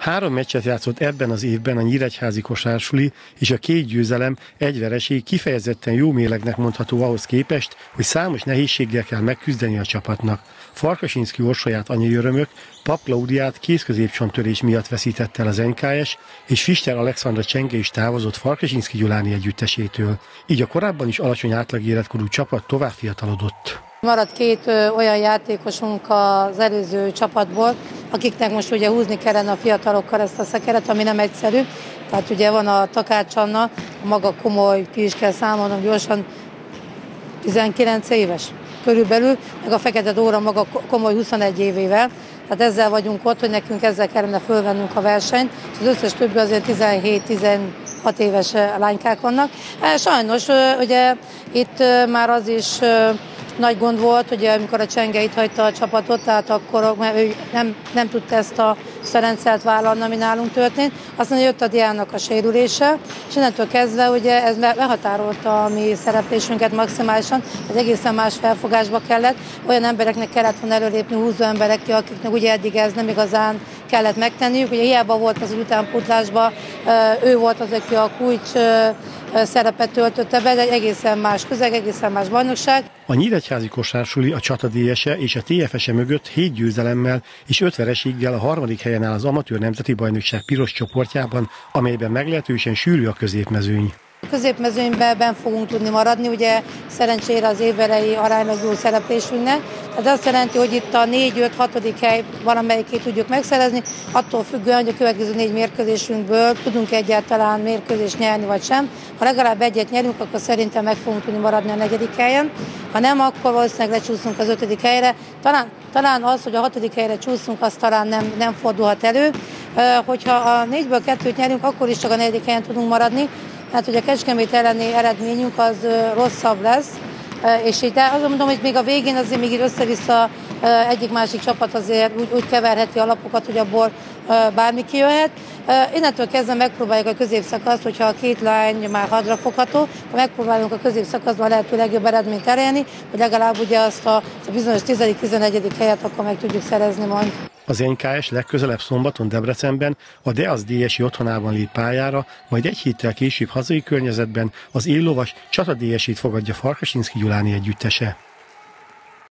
3 meccset játszott ebben az évben a nyíregyházi kosársuli, és a 2 győzelem, 1 vereség kifejezetten jó mélegnek mondható ahhoz képest, hogy számos nehézséggel kell megküzdeni a csapatnak. Farkasinszky Orsolyát anyai örömök, Pap Klaudiát kézközépcsonttörés miatt veszített el az NKS, és Fister Alexandra Csenge is távozott Farkasinszky Gyuláni együttesétől. Így a korábban is alacsony átlagéletkorú csapat tovább fiatalodott. Maradt 2 olyan játékosunk az előző csapatból, akiknek most ugye húzni kellene a fiatalokkal ezt a szekeret, ami nem egyszerű. Tehát ugye van a Takács Anna, a maga komoly, ki is kell számolnom gyorsan, 19 éves körülbelül, meg a Fekete Dóra maga komoly 21 évével. Tehát ezzel vagyunk ott, hogy nekünk ezzel kellene fölvennünk a versenyt, és az összes többi azért 17-16 éves lánykák vannak. Sajnos ugye itt már az is nagy gond volt, ugye, amikor a Csenge itt hagyta a csapatot, tehát akkor ő nem tudta ezt a rendszert vállalni, ami nálunk történt. Aztán jött a Diának a sérülése, és innentől kezdve ugye ez meghatárolta a mi szereplésünket maximálisan, hogy egészen más felfogásba kellett. Olyan embereknek kellett volna előlépni, húzó emberek, akiknek ugye eddig ez nem igazán kellett megtenniük. Ugye hiába volt az, hogy utánpótlásban ő volt az, aki a kulcs szerepet töltötte be, de egy egészen más közeg, egészen más bajnokság. A nyíregyházi kosársuli a csata DS-e és a TFS-e mögött 7 győzelemmel és 5 vereséggel a 3. helyen áll az amatőr nemzeti bajnokság piros csoportjában, amelyben meglehetősen sűrű a középmezőny. A középmezőnyben fogunk tudni maradni, ugye szerencsére az évelei aránylag jó szereplésünknek. Tehát azt jelenti, hogy itt a 4-5-6. hely valamelyikét tudjuk megszerezni, attól függően, hogy a következő 4 mérkőzésünkből tudunk egyáltalán mérkőzést nyerni vagy sem. Ha legalább egyet nyerünk, akkor szerintem meg fogunk tudni maradni a 4. helyen. Ha nem, akkor valószínűleg lecsúszunk az 5. helyre. Talán az, hogy a 6. helyre csúszunk, az talán nem fordulhat elő. Hogyha a 4-ből 2-t nyerünk, akkor is csak a 4. helyen tudunk maradni. Hát, hogy a Kecskemét elleni eredményünk az rosszabb lesz, és itt azt mondom, hogy még a végén azért még össze-vissza egyik-másik csapat azért úgy keverheti a lapokat, hogy abból bármi kijöhet. Innentől kezdve megpróbáljuk a középszakaszt, hogyha a 2 lány már hadra fogható, akkor megpróbálunk a középszakaszban lehető legjobb eredményt elérni, hogy legalább ugye azt a bizonyos 10.-11. helyet akkor meg tudjuk szerezni majd. Az NKS legközelebb szombaton Debrecenben a Deasz DS-i otthonában lép pályára, majd egy héttel később hazai környezetben az éllovas Csata DS-ét fogadja Farkasinszky Gyuláni együttese.